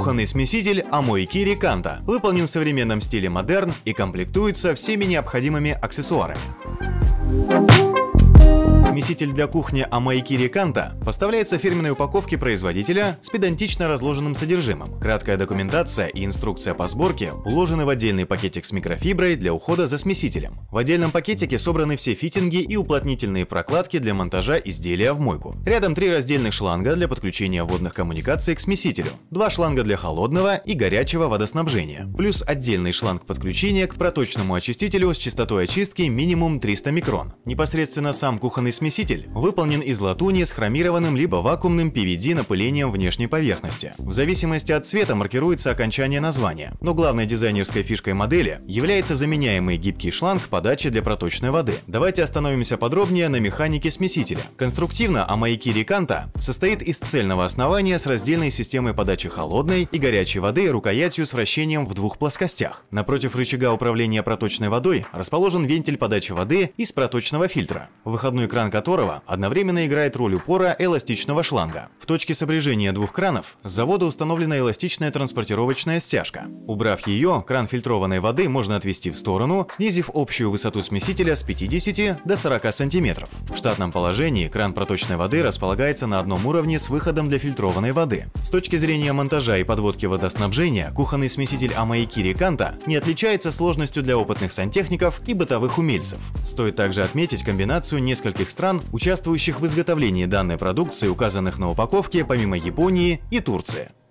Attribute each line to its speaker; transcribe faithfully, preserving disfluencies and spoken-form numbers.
Speaker 1: Кухонный смеситель Amoi-Kiri Kanta выполнен в современном стиле модерн и комплектуется всеми необходимыми аксессуарами. Смеситель для кухни Amoi-Kiri Kanta поставляется в фирменной упаковке производителя с педантично разложенным содержимым. Краткая документация и инструкция по сборке уложены в отдельный пакетик с микрофиброй для ухода за смесителем. В отдельном пакетике собраны все фитинги и уплотнительные прокладки для монтажа изделия в мойку. Рядом три раздельных шланга для подключения водных коммуникаций к смесителю, два шланга для холодного и горячего водоснабжения, плюс отдельный шланг подключения к проточному очистителю с частотой очистки минимум триста микрон. Непосредственно сам кухонный смеситель Смеситель выполнен из латуни с хромированным либо вакуумным пи ви ди напылением внешней поверхности. В зависимости от цвета маркируется окончание названия, но главной дизайнерской фишкой модели является заменяемый гибкий шланг подачи для проточной воды. Давайте остановимся подробнее на механике смесителя. Конструктивно Amoi-Kiri Kanta состоит из цельного основания с раздельной системой подачи холодной и горячей воды рукоятью с вращением в двух плоскостях. Напротив рычага управления проточной водой расположен вентиль подачи воды из проточного фильтра, выходной кран которого одновременно играет роль упора эластичного шланга. В точке сопряжения двух кранов с завода установлена эластичная транспортировочная стяжка. Убрав ее, кран фильтрованной воды можно отвести в сторону, снизив общую высоту смесителя с пятидесяти до сорока сантиметров. В штатном положении кран проточной воды располагается на одном уровне с выходом для фильтрованной воды. С точки зрения монтажа и подводки водоснабжения, кухонный смеситель Amoi-Kiri Kanta не отличается сложностью для опытных сантехников и бытовых умельцев. Стоит также отметить комбинацию нескольких стран, участвующих в изготовлении данной продукции, указанных на упаковке, помимо Японии и Турции.